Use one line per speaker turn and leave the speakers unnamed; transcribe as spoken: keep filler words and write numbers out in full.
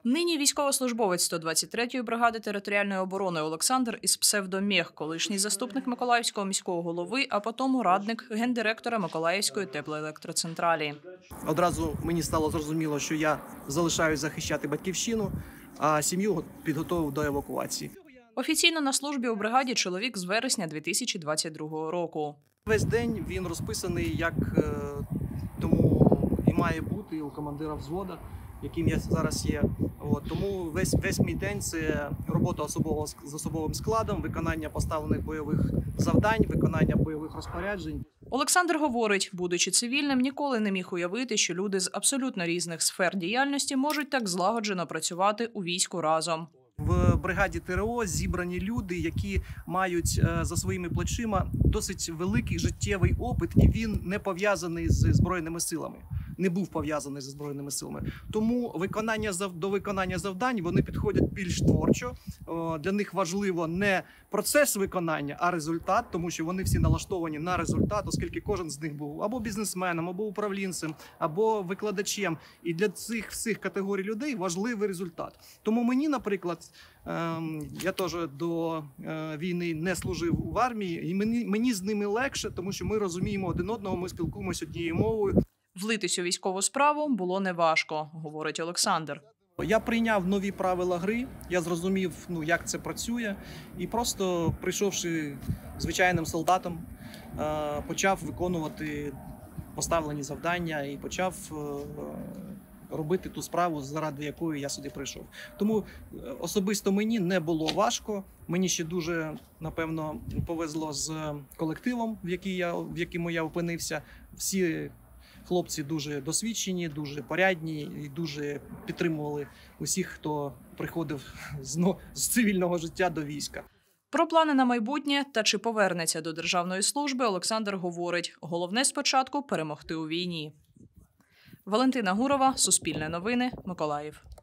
Нині військовослужбовець сто двадцять третьої бригади територіальної оборони Олександр із псевдомєх, колишній заступник Миколаївського міського голови, а потім радник гендиректора Миколаївської теплоелектроцентралі.
Одразу мені стало зрозуміло, що я залишаюсь захищати батьківщину, а сім'ю підготовив до евакуації.
Офіційно на службі у бригаді чоловік з вересня дві тисячі двадцять другого року.
Весь день він розписаний, як тому і має бути у командира взводу, яким я зараз є. От, тому весь, весь мій день – це робота особового, з особовим складом, виконання поставлених бойових завдань, виконання бойових розпоряджень.
Олександр говорить, будучи цивільним, ніколи не міг уявити, що люди з абсолютно різних сфер діяльності можуть так злагоджено працювати у війську разом.
В бригаді ТРО зібрані люди, які мають за своїми плечима досить великий життєвий опит, і він не пов'язаний з Збройними силами. Не був пов'язаний зі Збройними силами. Тому виконання до виконання завдань вони підходять більш творчо. Для них важливо не процес виконання, а результат, тому що вони всі налаштовані на результат, оскільки кожен з них був або бізнесменом, або управлінцем, або викладачем. І для цих всіх категорій людей важливий результат. Тому мені, наприклад, я теж до війни не служив в армії, і мені, мені з ними легше, тому що ми розуміємо один одного, ми спілкуємося однією мовою.
Влитись у військову справу було неважко, говорить Олександр.
Я прийняв нові правила гри, я зрозумів, ну, як це працює, і просто, прийшовши звичайним солдатом, почав виконувати поставлені завдання і почав робити ту справу, заради якої я сюди прийшов. Тому особисто мені не було важко, мені ще дуже, напевно, повезло з колективом, в, який я, в якому я опинився. Всі хлопці дуже досвідчені, дуже порядні і дуже підтримували усіх, хто приходив з, з цивільного життя до війська.
Про плани на майбутнє та чи повернеться до державної служби Олександр говорить, головне спочатку перемогти у війні. Валентина Гурова, Суспільне новини, Миколаїв.